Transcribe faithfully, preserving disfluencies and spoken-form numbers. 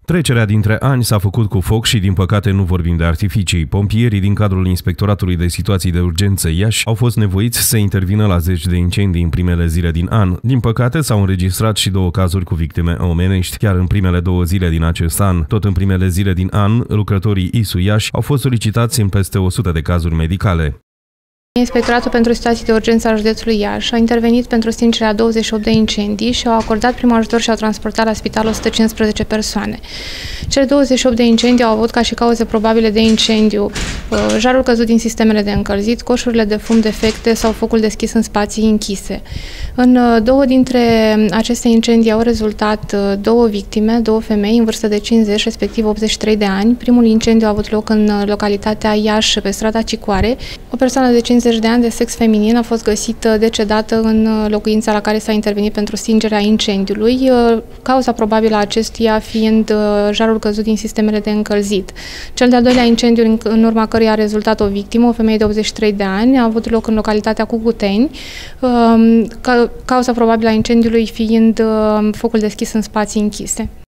Trecerea dintre ani s-a făcut cu foc și, din păcate, nu vorbim de artificii. Pompierii din cadrul Inspectoratului de Situații de Urgență Iași au fost nevoiți să intervină la zeci de incendii în primele zile din an. Din păcate, s-au înregistrat și două cazuri cu victime omenești, chiar în primele două zile din acest an. Tot în primele zile din an, lucrătorii I S U Iași au fost solicitați în peste o sută de cazuri medicale. Inspectoratul pentru Situații de Urgență al județului Iași a intervenit pentru stingerea douăzeci și opt de incendii și au acordat prim ajutor și au transportat la spital o sută cincisprezece persoane. Cele douăzeci și opt de incendii au avut ca și cauze probabile de incendiu jarul căzut din sistemele de încălzit, coșurile de fum defecte sau focul deschis în spații închise. În două dintre aceste incendii au rezultat două victime, două femei în vârstă de cincizeci, respectiv optzeci și trei de ani. Primul incendiu a avut loc în localitatea Iași, pe strada Cicoare. O persoană de cincizeci de ani de sex feminin a fost găsită decedată în locuința la care s-a intervenit pentru stingerea incendiului, cauza probabilă a acestuia fiind jarul căzut din sistemele de încălzit. Cel de-al doilea incendiu, în urma căruia a rezultat o victimă, o femeie de optzeci și trei de ani, a avut loc în localitatea Cucuteni, cauza probabilă a incendiului fiind focul deschis în spații închise.